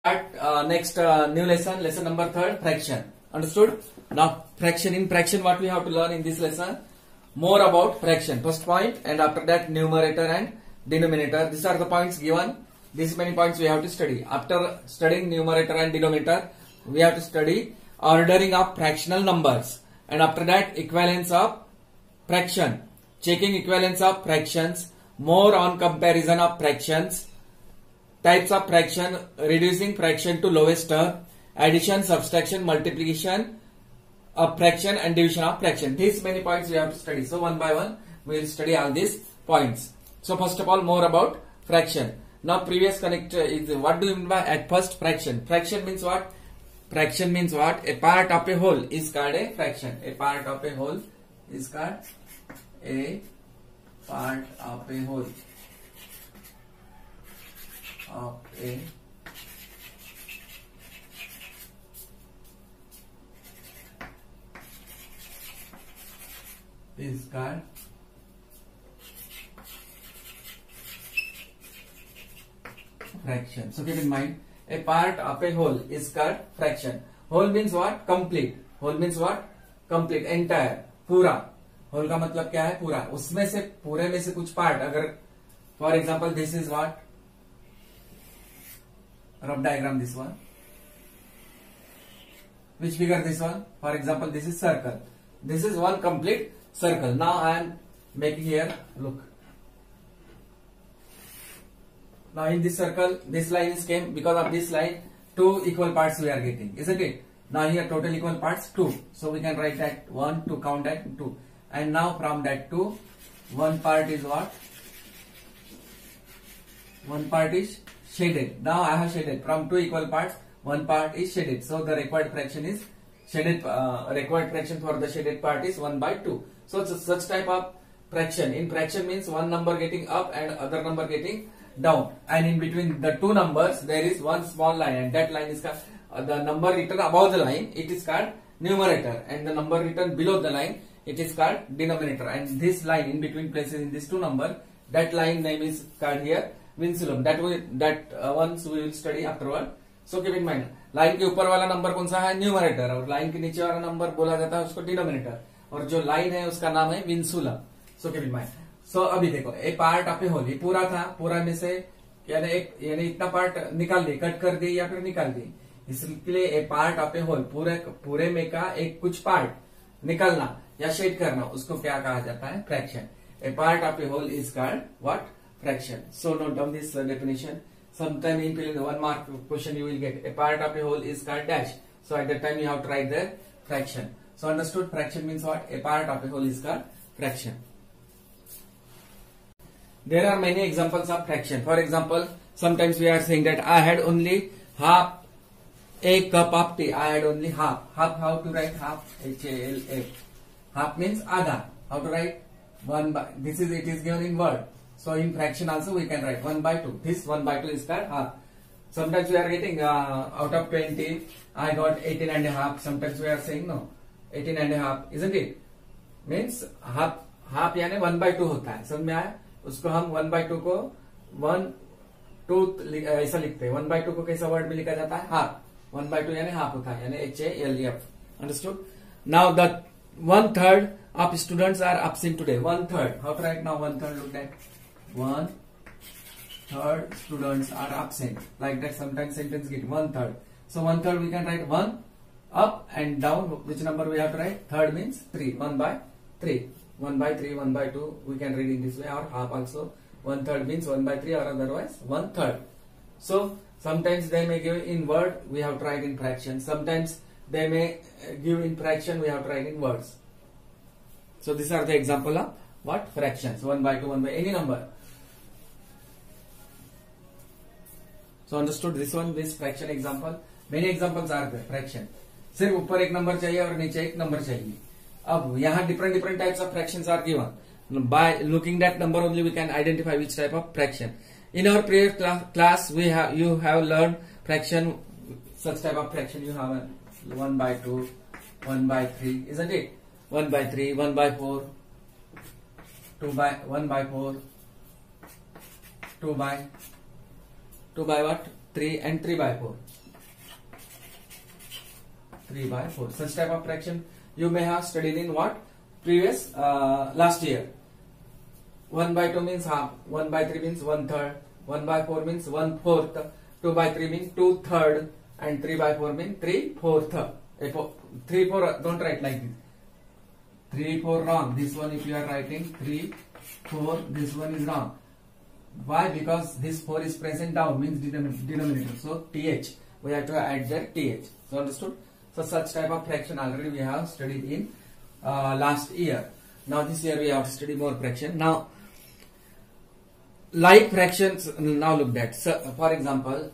Next new lesson, lesson number 3, fraction. Understood? Now fraction, in fraction what we have to learn in this lesson? More about fraction. First point, and after that numerator and denominator. These are the points given. These many points we have to study. After studying numerator and denominator, we have to study ordering of fractional numbers. And after that equivalence of fraction. Checking equivalence of fractions. More on comparison of fractions. Types of fraction, reducing fraction to lowest term, addition, subtraction, multiplication of fraction and division of fraction. These many points we have to study. So one by one we will study all these points. So first of all, more about fraction. Now previous connect is what do you mean by at first fraction? Fraction means what? Fraction means what? A part of a whole is called a fraction. A part of a whole is called a part of a whole. Of a is called fraction. So keep in mind, a part of a whole is called fraction. Whole means what? Complete. Whole means what? Complete, entire, पूरा. Whole का मतलब क्या है? पूरा. उसमें से पूरे में से कुछ पार्ट अगर for example this is what? Rough diagram this one. Which figure this one? For example, this is circle. This is one complete circle. Now I am making here, look. Now in this circle, this line is came because of this line, 2 equal parts we are getting, isn't it? Now here total equal parts 2. So we can write that 1 to count that 2. And now from that 2, one part is what? One part is shaded. Now I have shaded from 2 equal parts, one part is shaded. So the required fraction is shaded. Required fraction for the shaded part is 1 by 2. So such type of fraction. In fraction means one number getting up and other number getting down. And in between the two numbers there is one small line, and that line is called the number written above the line. It is called numerator, and the number written below the line it is called denominator. And this line in between places in these two number, that line name is called here विंसुलम. that once we will study afterward. So keep in mind, line के ऊपर वाला number कौन सा है? Numerator. और line के नीचे वाला नंबर बोला जाता है उसको डिनोमिनेटर. और जो लाइन है उसका नाम है विंसुलम. So keep in mind. So अभी देखो, a part of a whole, ये पूरा था. पूरा में से यानी इतना पार्ट निकाल दी, कट कर दी या फिर निकाल दी. इसलिए a part of a whole, पूरे में का एक कुछ पार्ट निकालना या शेड करना, उसको क्या कहा जाता है? Fraction. A part of a whole is called what? Fraction. So note down this definition. Sometime in filling the 1 mark question you will get a part of a whole is called dash. So at that time you have to write the fraction. So understood, fraction means what? A part of a whole is called fraction. There are many examples of fraction. For example, sometimes we are saying that I had only half a cup of tea. I had only half. Half, how to write half? H-A-L-A. Half means आधा. How to write? 1 by, it is given in word. So in fraction also we can write 1 by 2. This 1 by 2 is called half. Sometimes we are getting out of 20, I got 18 and a half. Sometimes we are saying no, 18 and a half, isn't it? Means half यानी 1 by 2 होता है. समझ में आया? उसको हम 1 by 2 को 1 2 ऐसा लिखते हैं. 1 by 2 को कैसा वर्ड में लिखा जाता है? हाफ. 1 by 2 यानी हाफ होता है, यानी HALF. Understood? Now the 1/3 of students are absent today. 1/3. How to write now 1/3? Look at 1/3 students are absent. Like that, sometimes sentence get 1/3. So 1/3 we can write 1 up and down. Which number we have to write? Third means 3. 1 by 3. 1 by 3, 1 by 2. We can read in this way, or half also. 1/3 means 1 by 3, or otherwise 1/3. So sometimes they may give in word, we have to write in fraction. Sometimes they may give in fraction, we have to write in words. So these are the example of what? Fractions. 1 by 2, 1 by any number. So understood this one, this fraction example. Many examples are there. Fraction. सिर्फ ऊपर एक number चाहिए और नीचे एक number चाहिए. अब यहाँ different types of fractions are given. By looking that number only we can identify which type of fraction. In our previous class you have learned fraction. Such type of fraction you have 1 by 2, 1 by 3, isn't it? 1 by 3, 1 by 4, 1 by 4, 2 by what? 3 and 3 by 4. 3/4. Such type of fraction you may have studied in what? Previous last year. 1/2 means half, 1/3 means 1/3, 1/4 means 1/4, 2/3 means 2/3, and 3/4 means 3/4. 3/4 don't write like this. 3/4 wrong. This one if you are writing 3/4, this one is wrong. Why? Because this 4 is present down, means denominator. So th, we have to add there th. So understood? So such type of fraction already we have studied in last year. Now this year we have to study more fraction. Now like fractions, now look at. So for example,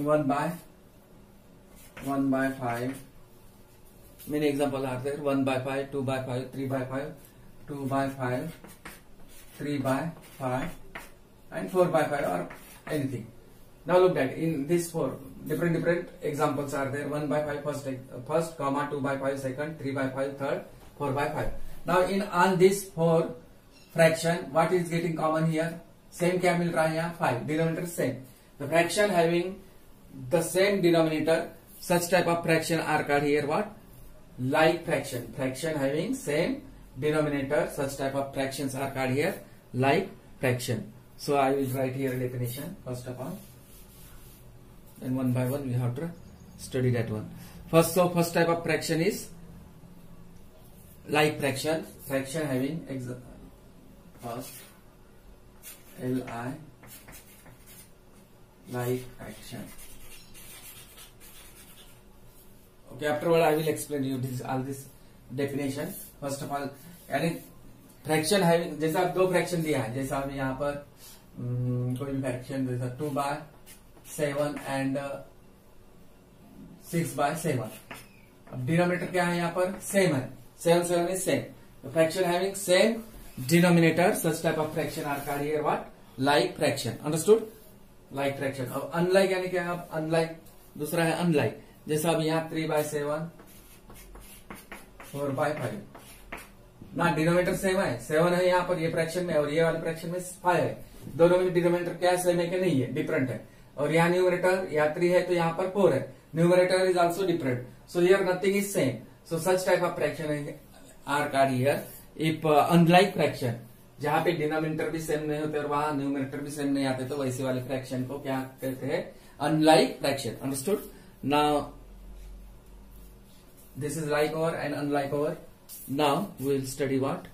1/5. Many examples are there. 1/5, 2/5, 3/5, 2/5, 3/5, and 4/5 or anything. Now look at in this 4 different examples are there. 1/5 first, comma 2/5 second, 3/5 third, 4/5. Now in all these 4 fraction, what is getting common here? Same क्या मिल रहा है यहाँ? 5. Denominator same. The fraction having the same denominator, such type of fraction are called here what? Like fraction. Fraction having same denominator, such type of fractions are called here like fraction. So I will write here definition first of all, and one by one we have to study that one. First type of fraction is like fraction. Fraction having first Li like fraction. Okay, afterward I will explain you all this definition. First of all, यानी fraction है, जैसा आप 2 fraction दिया है, जैसा अभी यहाँ पर कोई भी फ्रैक्शन जैसा 2/7 एंड 6/7. अब डिनोमिनेटर क्या है यहाँ पर? सेम है. 7 is same. Fraction having same denominator, such type of fraction are called here what? Like fraction. Understood? Like fraction. अब अनलाइक यानी क्या है? अनलाइक दूसरा है अनलाइक. जैसा अभी यहाँ 3/7, 4/5. ना डिनोमिनेटर सेम है, 7 है यहाँ पर ये फ्रैक्शन में, और ये वाले फ्रैक्शन में 5 है. दोनों में डिनोमिनेटर क्या सेम है कि नहीं है? डिफरेंट है. और यहाँ न्यूमरेटर या 3 है तो यहाँ पर 4 है. Numerator is also different. So here nothing is same. So such type of fraction are called here if unlike fraction. जहां पे डिनोमिनेटर भी सेम नहीं होते और वहां न्यूमरेटर भी सेम नहीं आते, तो वैसे वाले फ्रैक्शन को क्या कहते हैं? Unlike fraction. Understood? Now this is like over and unlike over. Now we will study what?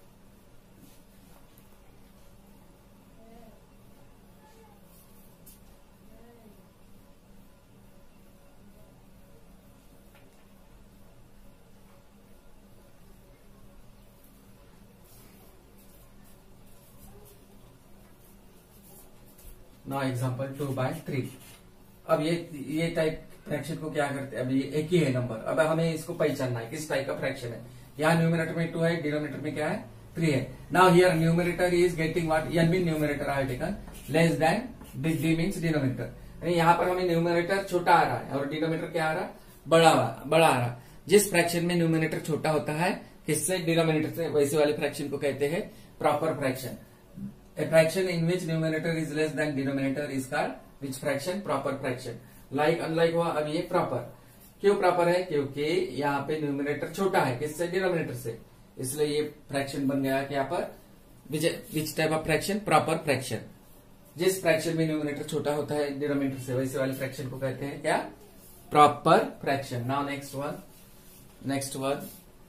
Now example 2/3. अब ये टाइप फ्रैक्शन को क्या करते हैं? अभी एक ही है नंबर. अब हमें इसको पहचानना है किस टाइप का फ्रैक्शन है. यहाँ न्यूमरेटर में 2 है, डिनोमिनेटर में क्या है? 3 है. Now here numerator is getting what? N mean numerator I taken less than d means denominator. यहाँ पर हमें न्यूमरेटर छोटा आ रहा है और डिनोमिनेटर क्या आ रहा है? बड़ा आ रहा है. जिस फ्रैक्शन में न्यूमरेटर छोटा होता है किससे? डिनोमिनेटर से, वैसे वाले फ्रैक्शन को कहते हैं proper fraction. A fraction in which numerator is less than denominator is called which fraction? Proper fraction. Like unlike हुआ. अब ये प्रॉपर. क्यों प्रॉपर है? क्योंकि यहाँ पे न्यूमरेटर छोटा है किससे? डिनोमिनेटर से. इसलिए ये फ्रैक्शन बन गया कि यहाँ पर which type of fraction? Proper fraction. जिस फ्रैक्शन में न्यूमरेटर छोटा होता है डिनोमिनेटर से, वैसे वाले फ्रैक्शन को कहते हैं क्या? Proper fraction. Now next one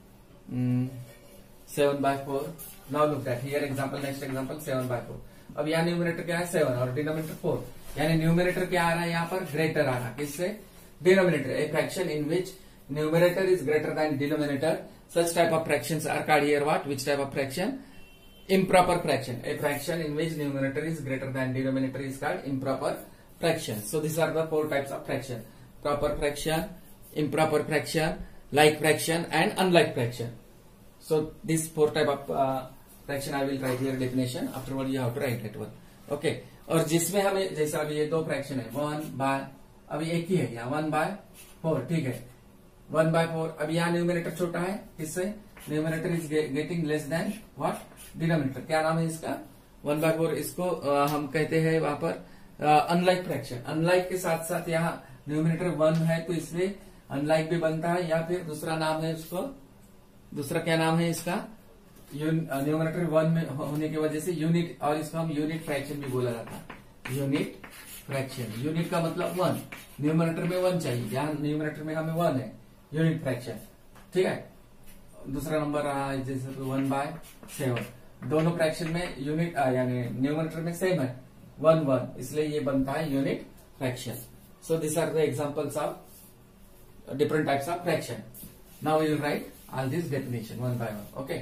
7/4. Now look at here example. Next example 7/4. अब यहाँ न्यूमरेटर क्या है? 7 और डिनोमिनेटर 4. यानी न्यूमरेटर क्या आ रहा है यहाँ पर? ग्रेटर आ रहा है किससे? Denominator. A fraction in which numerator is greater than denominator, such type of fractions are called here what? Which type of fraction? improper fraction. A fraction in which numerator is greater than denominator is called improper fraction. So these are the 4 types of fraction: proper fraction, improper fraction, like fraction, and unlike fraction. So these 4 type of fraction I will write here definition. Afterward you have to write that one. Okay. और जिसमें हमें जैसा अभी ये 2 fraction है 1/, अभी एक ही है यहाँ 1/4. ठीक है, 1/4. अब यहाँ न्यूमरेटर छोटा है किससे? Numerator is getting less than what? Denominator. क्या नाम है इसका? 1/4. इसको हम कहते हैं वहां पर अनलाइक फ्रैक्शन. अनलाइक के साथ साथ यहाँ न्यूमरेटर 1 है तो इसमें अनलाइक भी बनता है, या फिर दूसरा नाम है उसको, दूसरा क्या नाम है इसका, न्यूमरेटर 1 में होने की वजह से यूनिट, और इसको हम यूनिट फ्रैक्शन भी बोला जाता है। यूनिट फ्रैक्शन, यूनिट का मतलब 1, न्यूमरेटर में 1 चाहिए, यहाँ न्यूमरेटर में हमें 1 है, यूनिट फ्रैक्शन। ठीक है, दूसरा नंबर रहा जैसे 1/7, दोनों फ्रैक्शन में यूनिट यानी न्यूमरेटर में सेम है 1 1, इसलिए ये बनता है unit fraction. So this are the examples of different types of fraction. Now we will write all this definition one by one. Okay,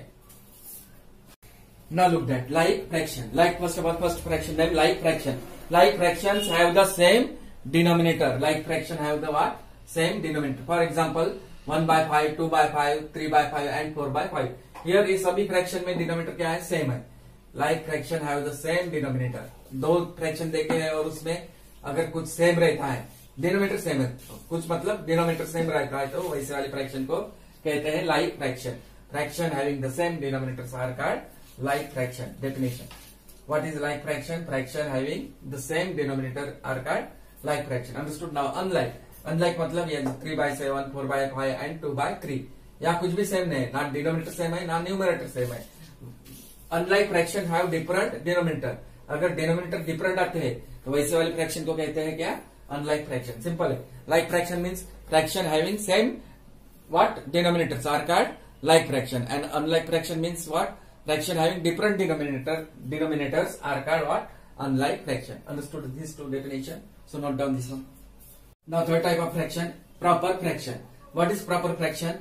now look that like fraction, like first of all, first fraction name like fraction. Like fractions have the same denominator. Like fraction have the what? Same denominator. For example, 1/5, 2/5, 3/5 and 4/5. Here ये सभी fraction में denominator क्या है, same है। Like fraction have the same denominator. दो fraction देखे हैं और उसमें अगर कुछ सेम रहता है, डिनोमिनेटर सेम है, कुछ मतलब डिनोमिनेटर सेम रहता है, तो वैसे वाले फ्रैक्शन को कहते हैं like fraction. Fraction having the same denominators are called like fraction. Definition: what is like fraction? Fraction having the same denominator are called like fraction. Understood? Now unlike, unlike मतलब ये 3/7, 4/5 and 2/3, यहाँ कुछ भी same नहीं है, ना denominator same है ना न्यूमरेटर सेम है। Unlike fraction have different denominator. अगर डिनोमिनेटर डिफरेंट आते हैं तो वैसे वाले फ्रैक्शन को कहते हैं क्या, अनलाइक फ्रैक्शन। सिंपल है। Like fraction means fraction having same what denominators are called like fraction, and unlike fraction means what, fraction having different denominators are called what, unlike fraction. Understood these two definition? So note down this one. Now third type of fraction, proper fraction. What is proper fraction?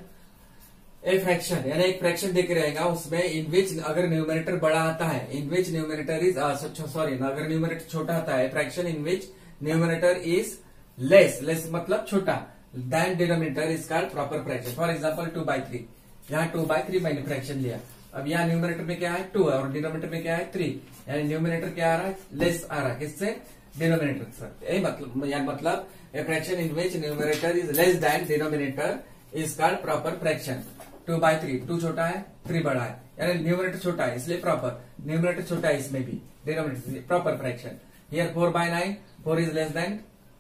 A fraction यानी एक fraction देख रहेगा, उसमें इन विच अगर numerator बड़ा आता है, in which numerator is sorry अगर न्यूमरेटर छोटा आता है, fraction in which numerator is less, less मतलब छोटा, than denominator is called proper fraction. For example 2/3, यहाँ 2/3 मैंने फ्रैक्शन लिया, अब यहाँ न्यूमरेटर में क्या है 2 है और डिनोमिनेटर में क्या है 3, यानी न्यूमरेटर क्या आ रहा है, लेस आ रहा है, किससे, डिनोमिनेटर से। यही मतलब a fraction in which numerator is less than denominator is called proper fraction. 2/3, 2 छोटा है 3 बड़ा है, यानी न्यूमरेटर छोटा है इसलिए प्रॉपर, न्यूमरेटर छोटा है इसमें भी, denominator proper fraction. Here 4/9, 4 is less than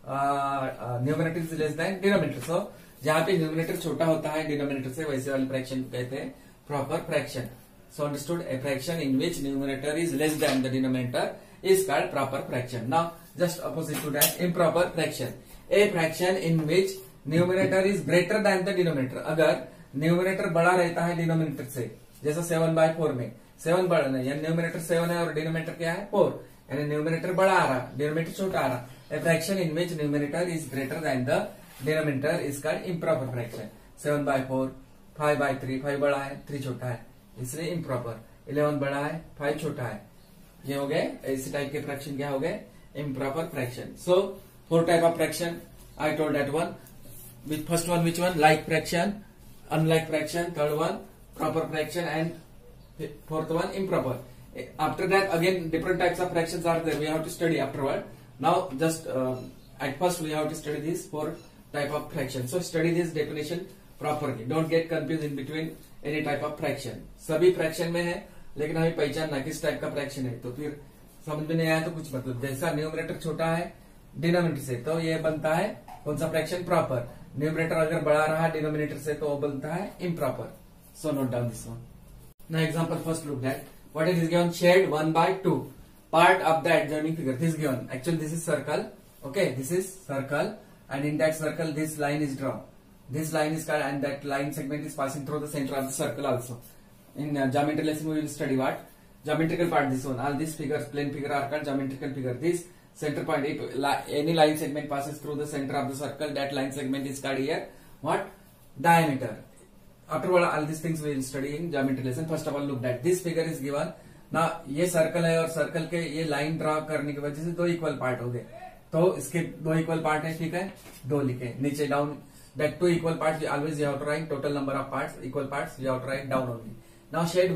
numerator is less than denominator. So जहाँ पे न्यूमरेटर छोटा होता है डिनोमिनेटर से, वैसे वाले फ्रैक्शन को कहते हैं proper fraction. So understood, a fraction in which numerator is less than the denominator is called proper fraction. Now just opposite to that, improper fraction. A fraction in which numerator is greater than the denominator. अगर numerator बड़ा रहता है denominator से, जैसा 7/4 में 7 बड़ा नहीं, यानी न्यूमरेटर 7 है और डिनोमिनेटर क्या है 4, यानी न्यूमरेटर बड़ा आ रहा, डिनोमिनेटर छोटा आ रहा। A fraction in which numerator is greater than the denominator is called improper fraction. 7/4, 5/3, 5 बड़ा है 3 छोटा है इसलिए इम्प्रॉपर, 11 बड़ा है 5 छोटा है, ये हो गए इसी टाइप के फ्रैक्शन क्या हो गए, improper fraction. So 4 type of fraction I told that one, with first one which one, like fraction, unlike fraction, third one proper fraction and fourth one improper. After that again different types of fractions are there, we have to study afterward. Now just at first we have to study this 4 type of fraction. So study this definition properly, don't get confuse in between any type of fraction. सभी fraction में है लेकिन हमें पहचानना किस type का fraction है, तो फिर समझ में नहीं आया तो कुछ मतलब, जैसा न्यूमरेटर छोटा है डिनोमिनेटर से तो ये बनता है कौन सा फ्रैक्शन, प्रॉपर। न्यूमरेटर अगर बड़ा रहा डिनोमिनेटर से तो वो बनता है improper. So note down this one. Now example first look that what is given, shade 1/2 part of the adjoining figure, this given, actually this is circle, okay, this is circle and in that circle this line is draw, this line is called and that line segment is passing through the center of the circle also. In geometry lesson we will study what, geometrical part, this one, all these figures, plane figure are called geometrical figure. This center point, if any line segment passes through the center of the circle, that line segment is called here what, diameter. Afterward all these things we will study in geometry lesson. First of all look that this figure is given. now ये circle है और circle के ये line draw करने की वजह से 2 equal part हो गए, तो इसके 2 इक्वल पार्ट है, ठीक है, 2 लिखे नीचे down, that 2 equal parts always you have to write total number of parts, equal parts you have to write down only. Now shade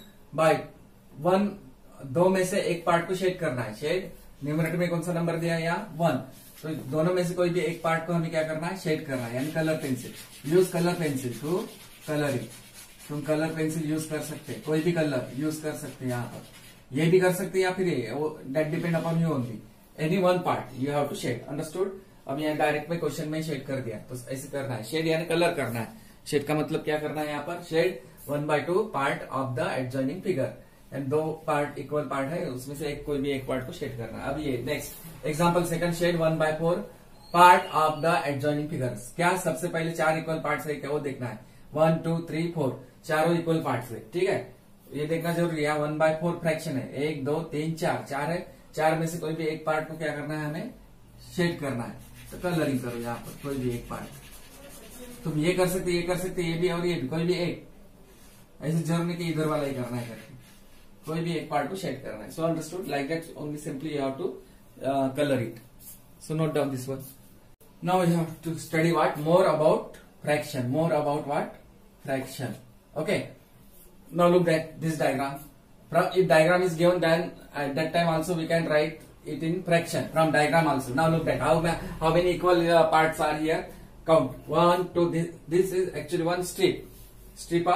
1/1, 2 में से एक पार्ट को शेड करना है, शेड न्यूमरेटर में कौन सा नंबर दिया है यहाँ 1, तो दोनों में से कोई भी एक पार्ट को हमें क्या करना है, शेड करना है, यानी colour pencil, use colour pencil to colouring. तुम कलर पेंसिल यूज कर सकते, कोई भी कलर यूज कर सकते, यहाँ पर ये भी कर सकते या फिर ये, that depend upon you only, any one part you have to shade. Understood? अब यहाँ डायरेक्ट में क्वेश्चन में शेड कर दिया, तो ऐसे करना है। शेड यानी कलर करना है। शेड का मतलब क्या करना है यहाँ पर, shade 1/2 part of the adjoining figure, and दो पार्ट इक्वल पार्ट है, उसमें से कोई भी एक पार्ट को शेड करना है। अब ये next example second, shade 1/4 part of the adjoining figures. क्या सबसे पहले 4 इक्वल पार्ट है क्या, वो देखना है। 1 2 3 4 चारों इक्वल पार्ट है, ठीक है, ये देखना जरूरी है। 1/4 फ्रैक्शन है, 1 2 3 4 4 है, 4 में से कोई भी एक पार्ट को क्या करना है, हमें शेड करना है। तो कलरिंग करो यहाँ पर कोई भी एक पार्ट, तुम ये कर सकते, ये कर सकते, ये भी और ये भी, कोई भी एक, ऐसे जरूरी नहीं कि इधर वाला ही करना है करके, कोई भी एक पार्ट को शेड करना है। So understood, like that only simply you have to colour it. So note down this one. Now you have to study what more about fraction, more about what fraction. Okay, now look at this diagram. If diagram is given, then at that time also we can write it in fraction from diagram also. Now look at how many equal parts are here. Count 1 2. This is actually one strip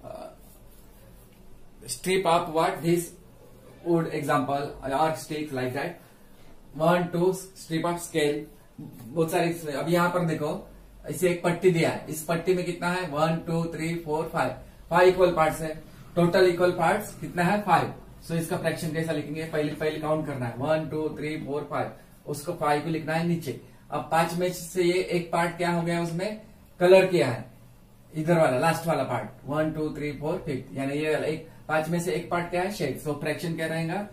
of what, this wood example or stick like that. 1 2 strip of scale, बहुत सारी। अब यहाँ पर देखो, इसे एक पट्टी दिया है, इस पट्टी में कितना है, 1 2 3 4 5 इक्वल पार्ट्स है। टोटल इक्वल पार्ट्स कितना है, 5। सो इसका फ्रैक्शन कैसा लिखेंगे, पहले काउंट करना है, 1 2 3 4 5, उसको 5 को लिखना है नीचे। अब 5 में से ये एक पार्ट क्या हो गया, उसमें कलर किया है, इधर वाला लास्ट वाला पार्ट, 1 2 3 4 5, यानी ये वाला एक 5 में से एक पार्ट क्या है, शेड। सो फ्रैक्शन क्या रहेगा,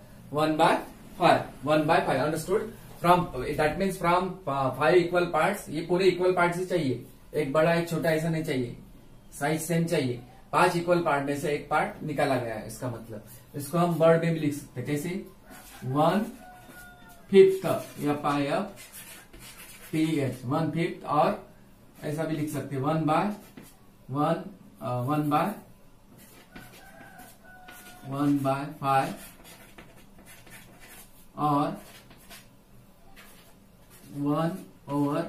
1/5 understood. From that means from 5 equal parts, ये पूरे इक्वल पार्ट्स ही चाहिए, एक बड़ा एक छोटा ऐसा नहीं चाहिए, साइज सेम चाहिए। 5 इक्वल पार्ट में से एक पार्ट निकाला गया है, इसका मतलब इसको हम वर्ड में भी लिख सकते हैं, कैसे, 1/5 या PH 1/5, और ऐसा भी लिख सकते हैं 1/5 और 1/5।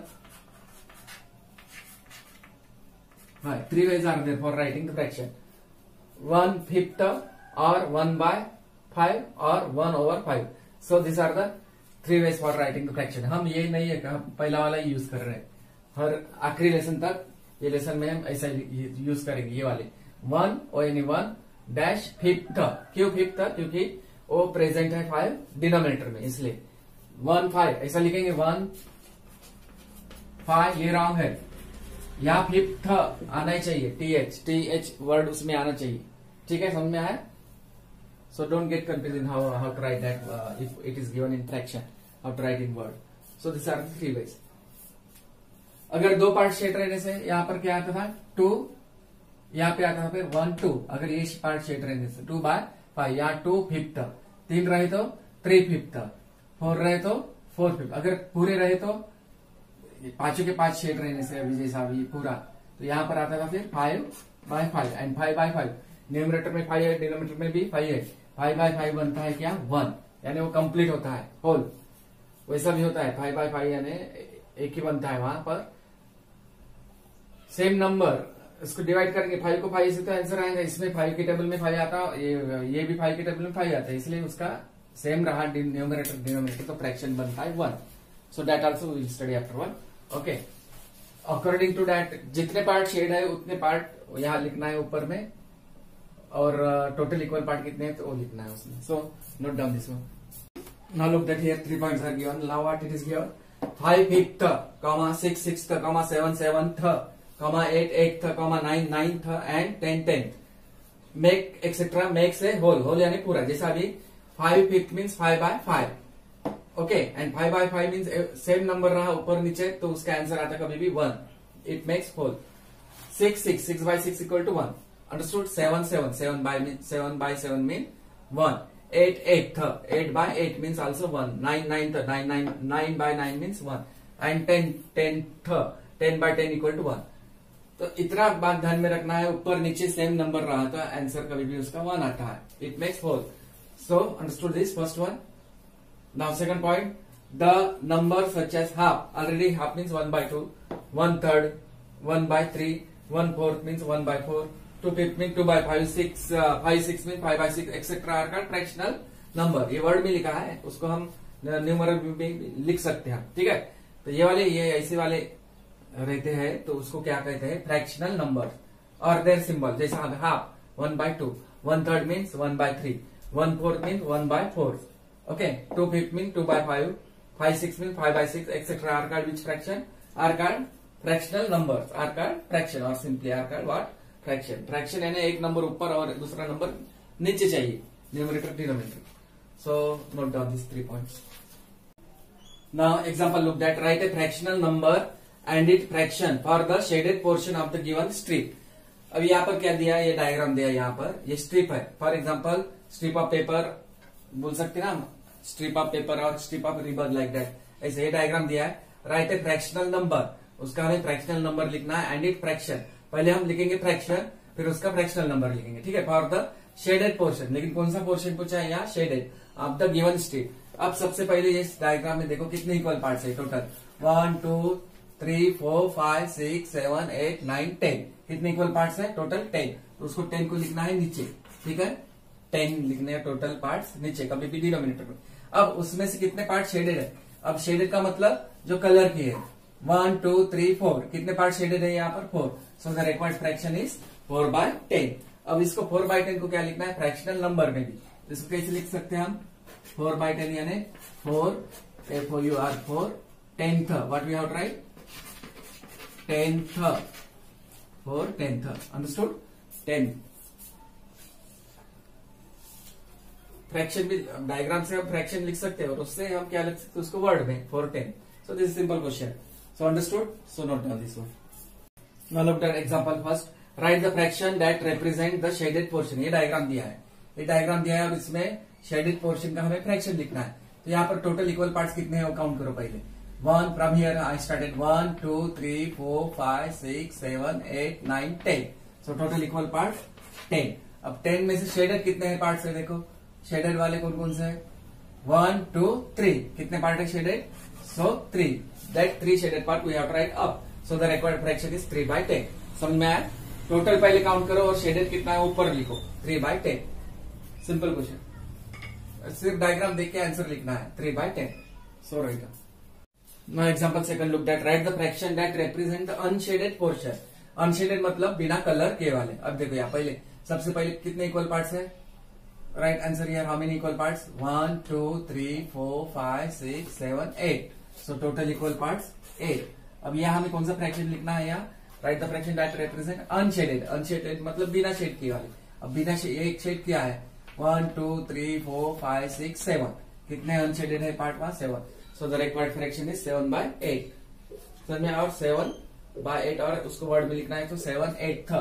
3 ways are there for writing the fraction, 1/5 or 1/5 or 1/5. So these are the 3 ways for writing the fraction. हम ये नहीं है कि हम पहला वाला यूज कर रहे हैं, हर आखिरी लेसन तक, ये लेसन में हम ऐसा यूज करेंगे, ये वाले 1 और यानी 1/5। क्यों 5? क्योंकि वो प्रेजेंट है 5 डिनोमिनेटर में, इसलिए 1/5 ऐसा लिखेंगे, 1/5 ये रॉन्ग है, यहाँ 5th आना ही चाहिए, TH वर्ड उसमें आना चाहिए, ठीक है, समझ में आया। So don't get confuse how to write that if it is given in fraction, how to write in word. So this are 3 ways। अगर 2 पार्ट शेड रहने से यहाँ पर क्या आता था, 2, यहाँ पे आता था फिर 1 2। अगर ये पार्ट शेड रहने से 2/5, यहाँ 2/5, 3 रहे तो 3/5, 4 रहे तो 4/5। अगर पूरे रहे तो 5 के 5 शेड रहने से, अभी जैसा अभी पूरा, तो यहाँ पर आता था फिर 5/5 एंड 5/5। न्यूमरेटर में 5 है, डिनोमिनेटर में भी 5 है, 5/5 बनता है क्या, 1, यानी वो कंप्लीट होता है होल। वैसा भी होता है 5/5 यानी एक ही बनता है, वहां पर सेम नंबर, इसको डिवाइड करेंगे 5 को 5 से तो आंसर आएगा। इसमें 5 की टेबल में 5 आता, ये भी 5 की टेबल में 5 आता है, इसलिए उसका सेम रहा न्यूमरेटर डिनोमिनेटर, तो फ्रैक्शन बनता है 1। So that also we will study after 1। Okay, according to that जितने पार्ट शेड है उतने पार्ट यहाँ लिखना है ऊपर में, और टोटल इक्वल पार्ट कितने हैं तो वो लिखना है उसमें। So note down this one. Now look that here 3 points are given. Now what it is given, 5/5, 6/6, 7/7, 8/8, 9/9 and 10/10 make etc. makes a whole यानी पूरा। जैसा अभी 5/5 means 5/5, okay, and 5/5 means same number रहा ऊपर नीचे, तो उसका आंसर आता कभी भी 1, it makes whole. 6/6 equal to 1, understood. 7/7 mean 1, 8/8 means also 1, 9/9 means 1, and 10/10 equal to 1। तो इतना बात ध्यान में रखना है, ऊपर नीचे सेम नंबर रहा तो आंसर कभी भी उसका 1 आता है, it makes whole. So understood this first one. Now second point, the number such as half, already half means 1/2, 1/3, 1/3, 1/4 means 1/4, 2/5 means 2/5, 5/6 means 5/6, etc. are called fractional number। ये वर्ड में लिखा है, उसको हम न्यूमरल में लिख सकते हैं, ठीक है। तो ये ऐसे वाले रहते हैं तो उसको क्या कहते हैं, फ्रैक्शनल नंबर और देयर सिंबल। जैसा half 1/2, 1/3 means 1/3, 1/4 mean 1/4, okay, 2/5 mean 2/5, 5/6 mean 5/6, etcetera are called which fraction, are called fractional numbers, are called fraction और simply are called what fraction. Fraction यानी एक नंबर ऊपर और दूसरा नंबर नीचे चाहिए, numerator denominator. So note down these 3 points. Now example look at, write a fractional number and its fraction for the shaded portion of the given strip. अब यहाँ पर क्या दिया है, ये डायग्राम दिया है, यहाँ पर ये स्ट्रिप है। For example strip of paper बोल सकते ना हम, स्ट्रिप ऑफ पेपर और strip of ribbon like that, ऐसे ये डायग्राम दिया है। राइट ए फ्रैक्शनल नंबर, उसका हमें फ्रैक्शनल नंबर लिखना है एंड इट फ्रैक्शन, पहले हम लिखेंगे फ्रैक्शन फिर उसका फ्रैक्शनल नंबर लिखेंगे, ठीक है, फॉर द शेडेड पोर्शन। लेकिन कौन सा पोर्शन पूछा है यहाँ, shaded of the given strip. अब सबसे पहले इस डायग्राम में देखो कितने इक्वल पार्ट्स है टोटल, 1 2 3 4 5 6 7 8 9 10, कितने इक्वल पार्ट्स है टोटल 10। तो उसको 10 को लिखना है नीचे, ठीक है, 10 लिखने हैं टोटल पार्ट्स नीचे, कभी भी डिनोमिनेटर में। अब उसमें से कितने पार्ट शेडेड है, अब शेडेड का मतलब जो कलर की है, 1 2 3 4, कितने पार्ट शेडेड है यहाँ पर 4, so the required fraction is 4/10। अब इसको 4/10 को क्या लिखना है, फ्रैक्शनल नंबर में भी, इसको कैसे लिख सकते हैं हम, 4/10 यानी 4 FOUR 10th, what we have to write 10th, 4 10th, understood, 10। Fraction भी डायग्राम से हम फ्रैक्शन लिख सकते हैं और उससे हम क्या लिख सकते हैं उसको वर्ड में 4 10। So this is simple question, so understood, so note down this one. Now look at example first, write the fraction that represent the shaded portion. ये डायग्राम दिया है, ये डायग्राम दिया है और इसमें शेडेड पोर्शन का हमें फ्रैक्शन लिखना है। तो यहाँ पर टोटल इक्वल पार्ट्स कितने हैं वो काउंट करो पहले। 1 from here I started 1 2 3 4 5 6 7 8 9 10, so total equal parts 10। अब 10 में से शेडेड कितने हैं पार्ट्स है, देखो शेडेड वाले कौन कौन से है, 1 2 3, कितने पार्ट है shaded, so 3, that 3 shaded part we have to write up, so the required fraction is 3/10। समझ में आया, टोटल पहले काउंट करो और शेडेड कितना है ऊपर लिखो, 3/10, सिंपल क्वेश्चन, सिर्फ डायग्राम देख के आंसर लिखना है, 3/10, so write. Now example second look that, write the fraction that represent the unshaded portion. Unshaded मतलब बिना कलर के वाले। अब देखो यहाँ पहले सबसे पहले कितने इक्वल पार्ट्स है, write answer here, how many equal parts, 1 2 3 4 5 6 7 8, so total equal parts 8। अब यहाँ हमें कौन सा फ्रैक्शन लिखना है, यहाँ write the fraction that represent unshaded, unshaded मतलब बिना शेड के वाले। अब बिना एक शेड क्या है, 1 2 3 4 5 6 7, कितने अनशेडेड है पार्ट वहां 7, so the required fraction is 7/8। समझ में, और 7/8 और उसको वर्ड में लिखना है तो 7/8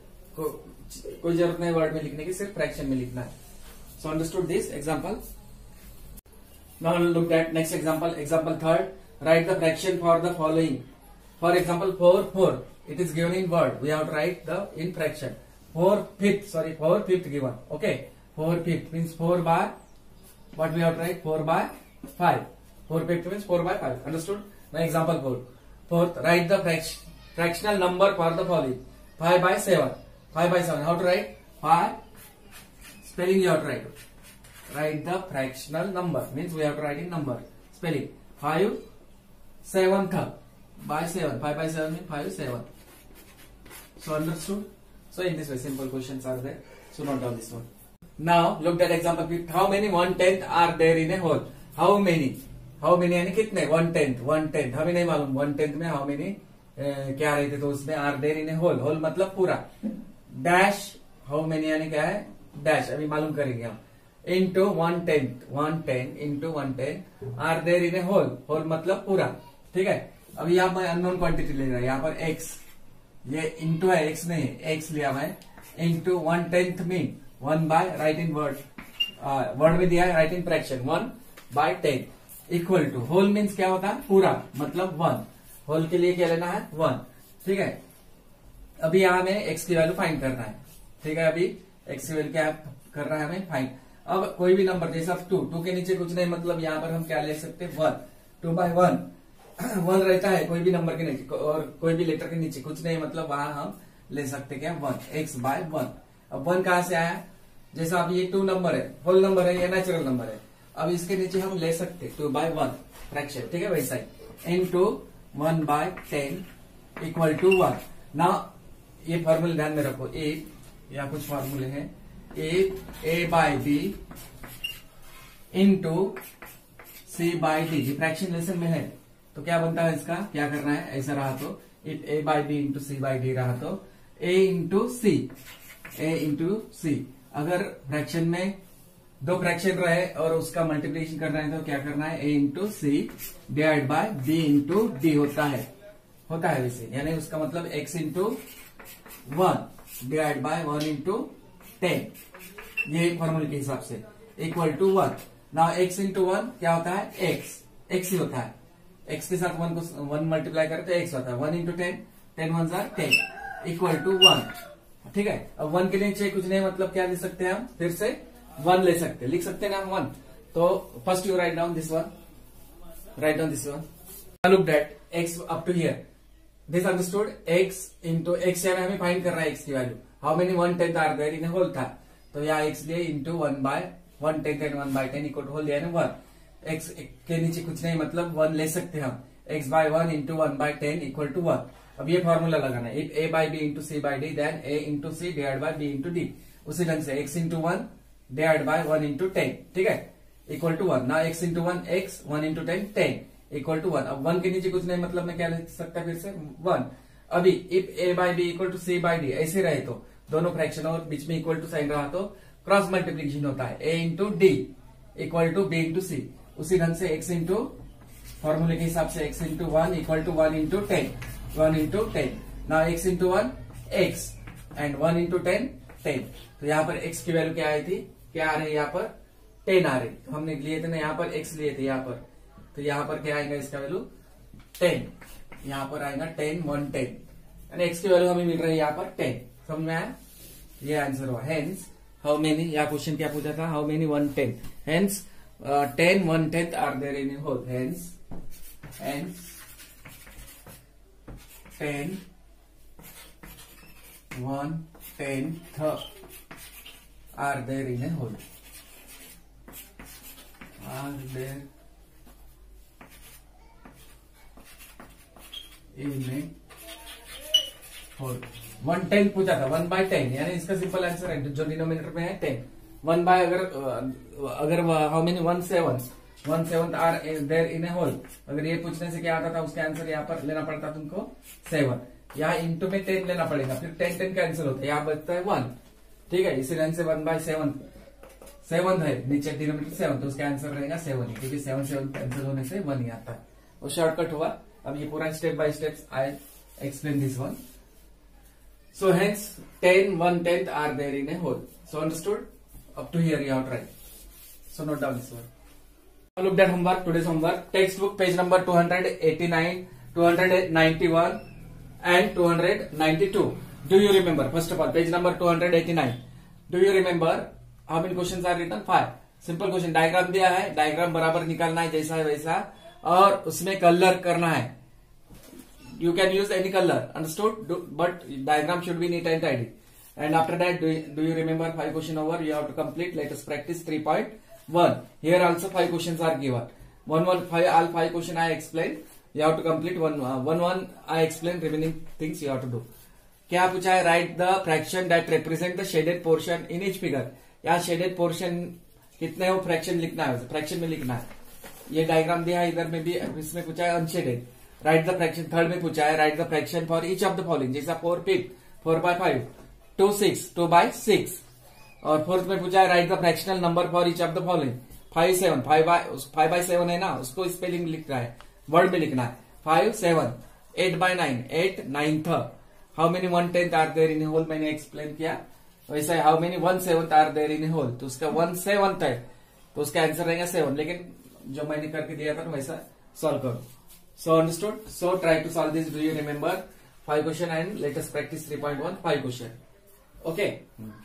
कोई जरूरत नहीं वर्ड में लिखने की, सिर्फ फ्रैक्शन में लिखना है। So understood this example. Now look at next example, example third, write the fraction for the following. For example 4 it is given in word, we have to write the in fraction, 4/5 given, okay, 4/5 means 4 by what we have to write, 4/5, 4/5 means 4/5, understood। Now example 4th, write the fractional number for the following, 5/7, 5/7, how to write, 5 spelling you have to write the fractional number means we have to write in number spelling, 5/7 by 7, 5/7 means 5/7, so understood। So in this way simple questions are there, so note down this one। Now look at example 5, how many 1/10 are there in a whole, how many यानी कितने, 1/10 हमें नहीं मालूम, 1/10 में how many क्या रहते, तो उसमें are there in a whole, whole मतलब पूरा, डैश how many यानी क्या है, डैश अभी मालूम करेंगे हम, into 1/10 into 1/10 are there in a whole, whole मतलब पूरा, ठीक है। अब यहाँ पर अननोन क्वांटिटी ले रहा है, यहाँ पर x, ये इंटू है, x नहीं x लिया मैं, into 1/10 mean 1 by, write in word, word में दिया है write in fraction, 1/10 equal to, whole means क्या होता है पूरा, मतलब 1, होल के लिए क्या लेना है 1, ठीक है। अभी यहाँ हमें x की वैल्यू फाइंड करना है, ठीक है, अभी x की वैल्यू क्या कर रहा है हमें फाइंड। अब कोई भी नंबर जैसा 2 के नीचे कुछ नहीं, मतलब यहाँ पर हम क्या ले सकते, 1, 2/1 1 रहता है कोई भी नंबर के नीचे और कोई भी लेटर के नीचे कुछ नहीं, मतलब वहां हम ले सकते क्या 1, x/1। अब 1 कहां से आया, जैसा अब ये 2 नंबर है, होल नंबर है, ये नेचुरल नंबर है, अब इसके नीचे हम ले सकते 2/1 फ्रैक्शन, ठीक है, वैसा ही इंटू 1/10 इक्वल टू 1। ना ये फॉर्मूले ध्यान में रखो, या कुछ फॉर्मूले हैं, a/b इंटू c/d। ये फ्रैक्शन लेसन में है तो क्या बनता है, इसका क्या करना है, ऐसा रहा तो इफ a/b इंटू c/d रहा तो a इंटू सी। अगर फ्रैक्शन में दो फ्रैक्शन रहे और उसका मल्टीप्लिकेशन करना है तो क्या करना है, a into c divide by b into d होता है वैसे, यानी उसका मतलब x into 1 divide by 1 into 10, ये फॉर्मूले के हिसाब से equal to 1। Now x into 1 क्या होता है, x ही होता है, x के साथ 1 मल्टीप्लाई करें तो x होता है, 1 इंटू 10, 10 1 10 इक्वल टू 1। ठीक है, अब 1 के नीचे कुछ नहीं, मतलब क्या लिख सकते हैं हम, फिर से 1 ले सकते हैं, लिख सकते हैं ना हम 1। तो first you write down this one, look that x up to here, this understood, x into x यानी हमें फाइंड करना है x की value, how many 1/10 are there in a whole था, तो यहाँ x लिए इंटू 1/110 1/10 इक्वल टू होल यानी 1। x के नीचे कुछ नहीं, मतलब 1 ले सकते हैं हम, x/1 इंटू 1/10 इक्वल टू 1। अब ये फॉर्मूला लगाना है, if a/b into c/d then a into c divide by b into d। उसी ढंग से x into 1 divide by 1 into 10, ठीक है, इक्वल टू 1। ना x into 1 x, 1 into 10 10 equal to 1। अब 1 के नीचे कुछ नहीं, मतलब मैं क्या लिख सकता फिर से 1। अभी if a/b equal to c/d ऐसे रहे तो दोनों फ्रैक्शन और बीच में इक्वल टू साइन रहा तो क्रॉस मल्टीप्लीकेशन होता है, a into d equal to b into c। उसी ढंग से x इंटू फॉर्मूले के हिसाब से x into 1 equal to 1 into 10, 1 into 10। ना x into 1 x and 1 into 10 10। तो यहाँ पर x की वैल्यू क्या आई थी, क्या आ रही है यहाँ पर 10 आ रही, तो हमने लिए थे ना यहाँ पर x लिए थे यहाँ पर, तो यहाँ पर क्या आएगा इसका वैल्यू 10, यहाँ पर आएगा 10 1 10 यानी x की वैल्यू हमें मिल रही है यहाँ पर 10। समझ में आया, ये आंसर हुआ। हेंस हाउ मेनी, या क्वेश्चन क्या पूछा था, how many 1/10, hence 10 1/10 are there in a whole, hence 10 1/10 are there in a whole, are there in a whole। 1/10 पूछा था, 1/10 यानी इसका सिंपल आंसर है जो डिनोमिनेटर में है 10। 1 बाय अगर how many 1/7 are there in a whole, अगर ये पूछने से क्या आता था उसका आंसर यहाँ पर लेना पड़ता तुमको 7, यहाँ इंटू में 10 लेना पड़ेगा, फिर 10 10 कैंसिल होता है, यहाँ बचता है 1, ठीक है। इसी लाइन से 1/7 7 है, नीचे डिनोमिनेटर 7, तो उसका आंसर रहेगा 7 ही, क्योंकि 7 7 कैंसिल होने से 1 ही आता है, वो शॉर्टकट हुआ। अब ये पूरा step by step I explain this one. So hence 10 1/10 are there in a whole. So understood? Up to here you have tried. So note down this one. Now look at homework. Today's homework. Textbook page number 289, 291 and 292. Do you remember? First of all, page number 289. Do you remember how many questions are written? 5. Simple question. Diagram दिया है, diagram बराबर निकालना है जैसा है वैसा, और उसमें कलर करना है। You can use any color, understood? But diagram should be neat and tidy. And after that, do you remember 5 question over? You have to complete. Let us practice 3.1. Here also 5 questions are given. 5 question I explain. You have to complete 1 I explain. Remaining things you have to do. क्या पूछा है? Write the fraction that represent the shaded portion in each figure. यहाँ shaded portion कितने हो fraction लिखना है, fraction में लिखना है। ये डायग्राम दिया है, इधर में भी, इसमें पूछा है unshaded. Write the fraction, third में पूछा है write the fraction for each of the following, जैसा 4 5 4/5, 2 6 2/6, और फोर्थ में पूछा है write the fractional number for each of the following, 5 7 5/7 है ना, उसको स्पेलिंग लिखना है, वर्ड में लिखना है, 5 7 8/9 8 9th। How many 1/10 are there in whole, मैंने एक्सप्लेन किया। वैसा how many 1/7 are there in whole, तो उसका 1/7 है, तो उसका आंसर रहेगा 7, लेकिन जो मैंने करके दिया था वैसा सॉल्व करो। So understood? So try to solve this. Do you remember 5 question and let us practice 3.1 5 question. Okay.